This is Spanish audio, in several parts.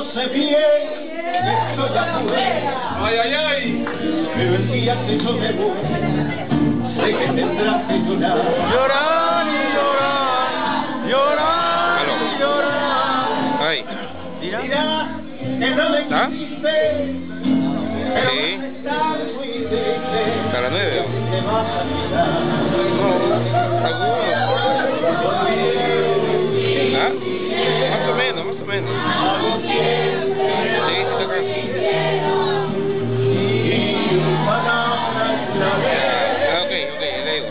yo sé bien que estoy afuera. ¡Ay, ay, ay! Pero el día que yo me voy, sé que tendrás que llorar. Llorar y llorar, llorar y llorar. Ay. Dirás que no me ¿Está? quisiste, pero Sí. vas a estar muy triste. Hasta las 9. Te vas a mirar. No, algunos. ¿Ah? Más o menos, más o menos. Sí, sí, toca. Ah, ok, le digo.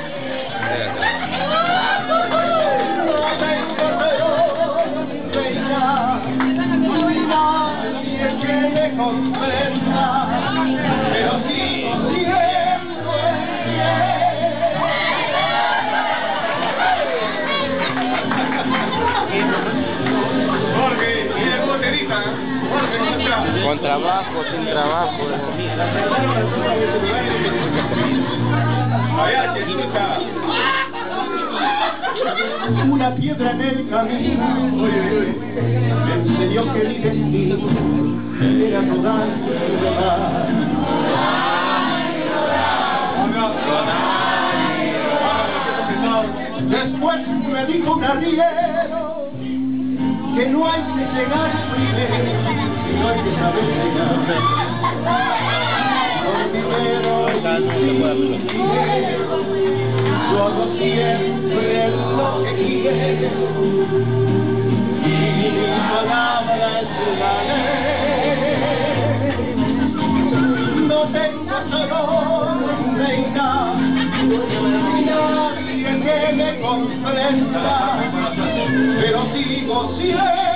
Pero sigo siendo el Jorge, y el boterita. Jorge, ¿cómo está? Con trabajo, sin trabajo. Allá, chiquita. Una piedra en el camino me enseñó que mi destino era rodar y rodar. Después me dijo un arriero que no hay que llegar primero, sino hay que saber llegar. Con dinero y sin dinero, yo hago siempre lo que quiero. Y mi palabra es la ley. No tengo dolor, reina, ni nadie que me comprenda, pero sigo siempre